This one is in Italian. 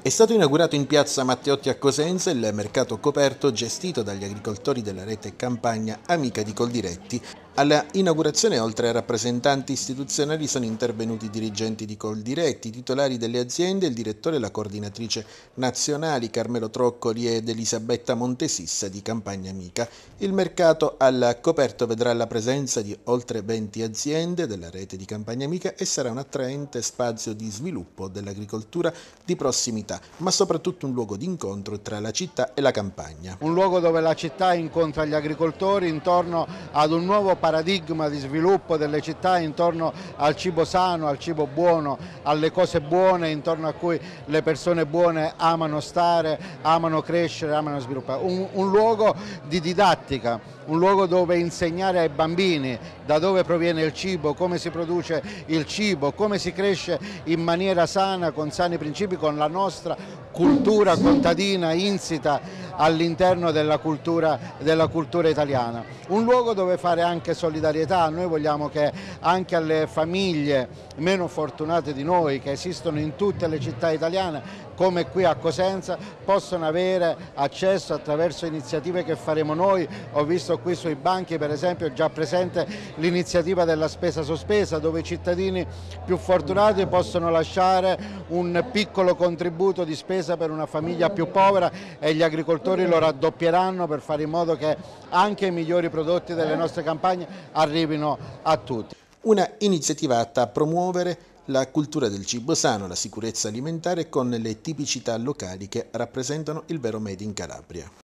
È stato inaugurato in piazza Matteotti a Cosenza il mercato coperto gestito dagli agricoltori della rete Campagna Amica di Coldiretti. Alla inaugurazione, oltre a rappresentanti istituzionali, sono intervenuti dirigenti di Coldiretti, titolari delle aziende, il direttore e la coordinatrice nazionali Carmelo Troccoli ed Elisabetta Montesissa di Campagna Amica. Il mercato al coperto vedrà la presenza di oltre 20 aziende della rete di Campagna Amica e sarà un attraente spazio di sviluppo dell'agricoltura di prossimità, ma soprattutto un luogo di incontro tra la città e la campagna. Un luogo dove la città incontra gli agricoltori intorno ad un nuovo paradigma di sviluppo delle città, intorno al cibo sano, al cibo buono, alle cose buone, intorno a cui le persone buone amano stare, amano crescere, amano sviluppare. Un luogo di didattica, un luogo dove insegnare ai bambini da dove proviene il cibo, come si produce il cibo, come si cresce in maniera sana, con sani principi, con la nostra cultura contadina insita all'interno della cultura italiana. Un luogo dove fare anche solidarietà. Noi vogliamo che anche alle famiglie meno fortunate di noi, che esistono in tutte le città italiane, come qui a Cosenza, possano avere accesso attraverso iniziative che faremo noi. Ho visto qui sui banchi, per esempio, già presente l'iniziativa della spesa sospesa, dove i cittadini più fortunati possono lasciare un piccolo contributo di spesa per una famiglia più povera e gli agricoltori lo raddoppieranno per fare in modo che anche i migliori prodotti delle nostre campagne arrivino a tutti. Una iniziativa atta a promuovere la cultura del cibo sano, la sicurezza alimentare con le tipicità locali che rappresentano il vero Made in Calabria.